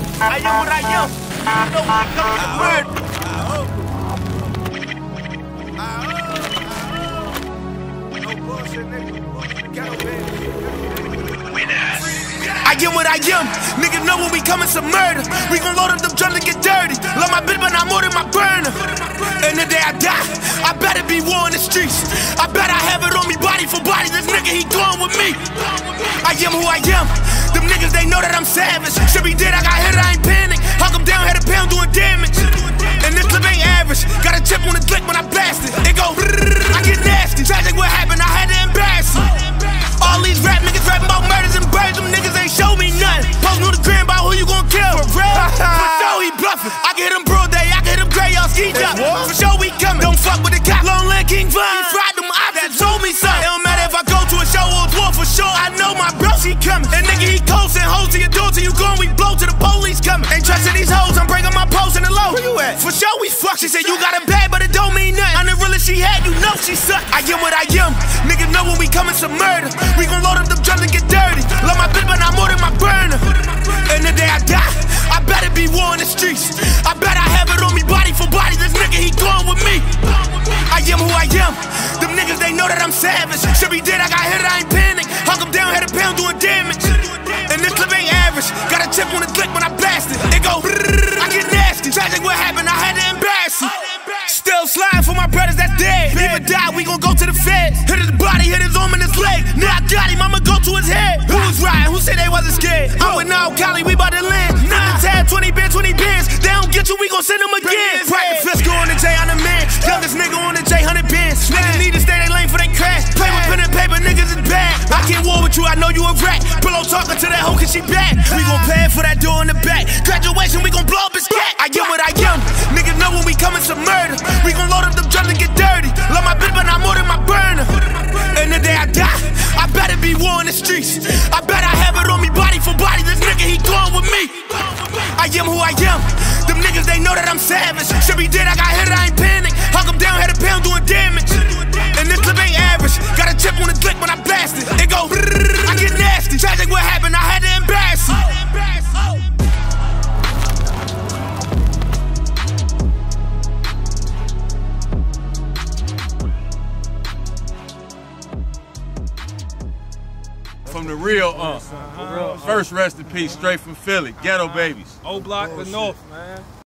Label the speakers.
Speaker 1: I am what I am. You know when it comes to murder. I am what I am. Niggas know when we coming to murder. We gon' load up them drums and get dirty. Love my bitch, but not more than my burner. And the day I die, I better be war in the streets. I bet I have it on me body for body. This nigga, he going with me. I am who I am. Them niggas, they know that I'm savage. Should be dead, I got hit, I ain't panic. Hug him down, had a pound doing damage. And this clip ain't average. Got a chip on the click when I blast it. It go, I get nasty. Tragic what happened, I had to embarrass him. All these rap niggas rapping about murders and birds. Them niggas ain't show me nothing. Post on the gram about who you gon' kill. For real? For sure he bluffing. I can hit him broad day, I can hit him gray, y'all ski jump. For sure we coming. Don't fuck with the cop. Long leg King Von. He fried them options, told me something. It don't matter if I go to a show or a tour, for sure I know my bro, he coming. And nigga, he coast and hoes to your door till you gone. We blow to the police coming. Ain't trusting these hoes, I'm breaking my post in the low. Where you at? For sure we fuck. She said you got a bag, but it don't mean nothing. I'm the realest she had, you know she suck. I am what I am. Niggas know when we coming to murder. We gon' load up them drums and get dirty. Love my bitch, but not more than my burner. And the day I die, I better be war in the streets. I bet I have it on me body for body. This nigga, he going with me. I am who I am. Them niggas, they know that I'm savage. Should be dead, I got hit, I ain't panic. Hug him down, had a pound doing damage. And this clip ain't average. Got a chip on the click when I blast it. It go, I get nasty. Tragic what happened, I had to embarrass him. Still sliding for my brothers that's dead. Leave or die, we gon' go to the feds. Hit his body, hit his arm and his leg. Now I got him, I'ma go to his head. Who was riding? Who said they wasn't scared? I'm with now Cali, we bout to land. Nothing tab, 20 bands. They don't get you, we gon' send them again. Practice Frisco on the J, I'm the man. Youngest nigga on the J, 100 bands. Niggas need to stay they lane for they crash. Play with pen and paper, niggas is bad. I can't war with you, I know you a rat. Pillow talking to that hoe cause she bad. We gon' pay for that door in the back. Graduation, we gon' blow up his cat. I am what I am. Niggas know when we coming to murder. We gon' load up them drums and get dirty. Love my bitch, but not more than my burner. And the day I die, I better be war in the streets. I bet I have it on me body for body. This nigga, he going with me. I am who I am. Them niggas, they know that I'm savage. Should be dead, I got hit, I ain't panic. Hug him down, had a pound doing damage. And this clip ain't average. Got a chip on the click when I blast it. It go, I get nasty. Tragic what happened, I had to embarrass him.
Speaker 2: From the real First rest in peace, straight from Philly, Ghetto Babies.
Speaker 3: O Block, the North, man.